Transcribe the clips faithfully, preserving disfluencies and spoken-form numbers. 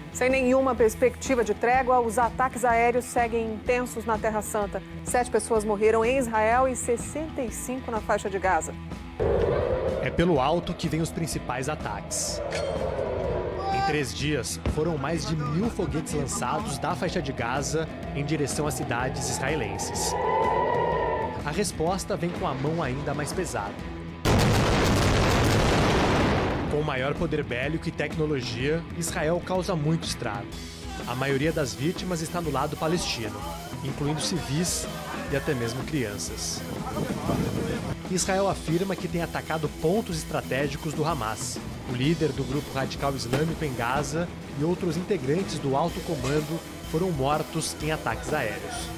Sem nenhuma perspectiva de trégua, os ataques aéreos seguem intensos na Terra Santa. Sete pessoas morreram em Israel e sessenta e cinco na faixa de Gaza. É pelo alto que vêm os principais ataques. Em três dias, foram mais de mil foguetes lançados da faixa de Gaza em direção às cidades israelenses. A resposta vem com a mão ainda mais pesada. Com maior poder bélico e tecnologia, Israel causa muito estrago. A maioria das vítimas está no lado palestino, incluindo civis e até mesmo crianças. Israel afirma que tem atacado pontos estratégicos do Hamas. O líder do grupo radical islâmico em Gaza e outros integrantes do alto comando foram mortos em ataques aéreos.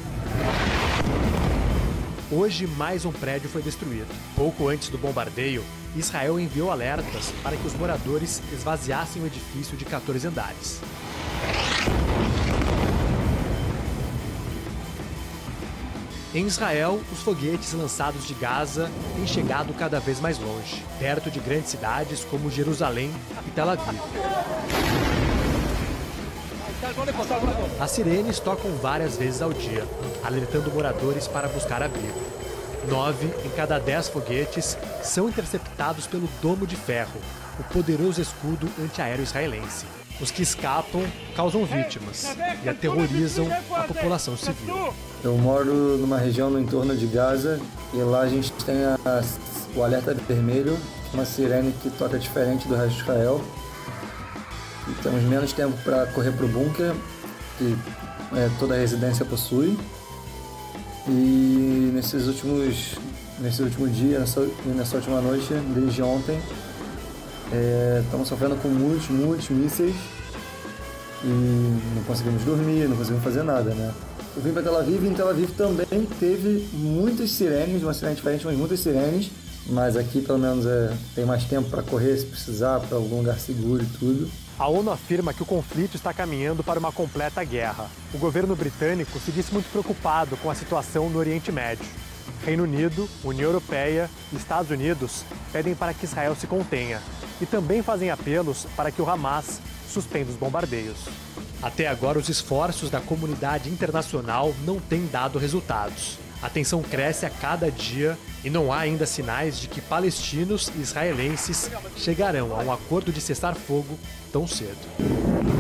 Hoje, mais um prédio foi destruído. Pouco antes do bombardeio, Israel enviou alertas para que os moradores esvaziassem o edifício de quatorze andares. Em Israel, os foguetes lançados de Gaza têm chegado cada vez mais longe, perto de grandes cidades como Jerusalém e Tel Aviv. As sirenes tocam várias vezes ao dia, alertando moradores para buscar abrigo. Nove em cada dez foguetes são interceptados pelo Domo de Ferro, o poderoso escudo antiaéreo israelense. Os que escapam causam vítimas e aterrorizam a população civil. Eu moro numa região no entorno de Gaza e lá a gente tem a, o alerta vermelho, uma sirene que toca diferente do resto de Israel. E temos menos tempo para correr para o bunker, que é, toda a residência possui. E nesses últimos, nesse último dia, nessa, nessa última noite, desde ontem, é, estamos sofrendo com muitos, muitos mísseis e não conseguimos dormir, não conseguimos fazer nada, né? Eu vim para Tel Aviv e em Tel Aviv também teve muitas sirenes, uma sirene diferente, mas muitas sirenes. Mas aqui pelo menos é, tem mais tempo para correr se precisar, para algum lugar seguro e tudo. A ONU afirma que o conflito está caminhando para uma completa guerra. O governo britânico se disse muito preocupado com a situação no Oriente Médio. Reino Unido, União Europeia e Estados Unidos pedem para que Israel se contenha e também fazem apelos para que o Hamas suspenda os bombardeios. Até agora, os esforços da comunidade internacional não têm dado resultados. A tensão cresce a cada dia e não há ainda sinais de que palestinos e israelenses chegarão a um acordo de cessar-fogo tão cedo.